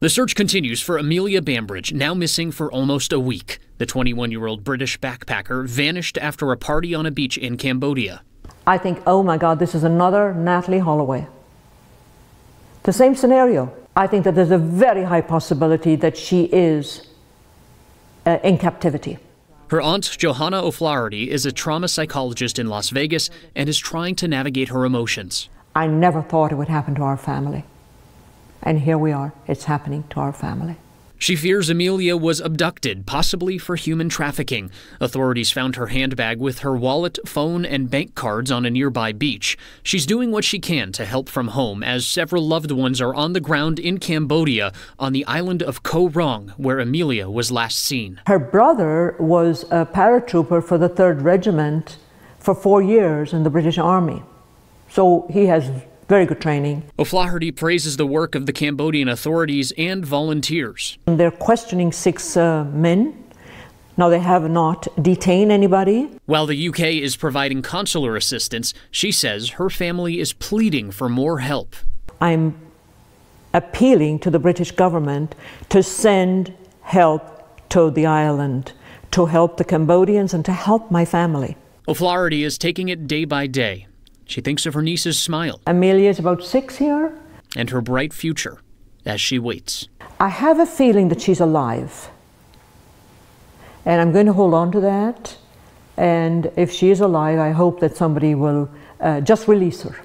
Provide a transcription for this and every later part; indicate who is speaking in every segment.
Speaker 1: The search continues for Amelia Bambridge, now missing for almost a week. The 21-year-old British backpacker vanished after a party on a beach in Cambodia.
Speaker 2: I think, oh my God, this is another Natalie Holloway. The same scenario. I think that there's a very high possibility that she is in captivity.
Speaker 1: Her aunt, Johanna O'Flaherty, is a trauma psychologist in Las Vegas and is trying to navigate her emotions.
Speaker 2: I never thought it would happen to our family. And here we are, it's happening to our family.
Speaker 1: She fears Amelia was abducted, possibly for human trafficking. Authorities found her handbag with her wallet, phone, and bank cards on a nearby beach. She's doing what she can to help from home, as several loved ones are on the ground in Cambodia, on the island of Koh Rong, where Amelia was last seen.
Speaker 2: Her brother was a paratrooper for the 3rd Regiment for 4 years in the British Army. So he has very good training.
Speaker 1: O'Flaherty praises the work of the Cambodian authorities and volunteers.
Speaker 2: They're questioning 6 men. Now, they have not detained anybody.
Speaker 1: While the UK is providing consular assistance, she says her family is pleading for more help.
Speaker 2: I'm appealing to the British government to send help to the island, to help the Cambodians and to help my family.
Speaker 1: O'Flaherty is taking it day by day. She thinks of her niece's smile.
Speaker 2: Amelia is about 6 here.
Speaker 1: And her bright future as she waits.
Speaker 2: I have a feeling that she's alive. And I'm going to hold on to that. And if she is alive, I hope that somebody will just release her.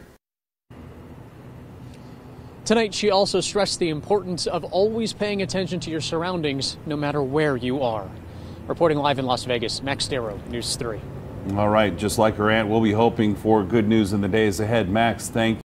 Speaker 3: Tonight, she also stressed the importance of always paying attention to your surroundings, no matter where you are. Reporting live in Las Vegas, Max Darrow, News 3.
Speaker 4: All right, just like her aunt, we'll be hoping for good news in the days ahead. Max, thank you.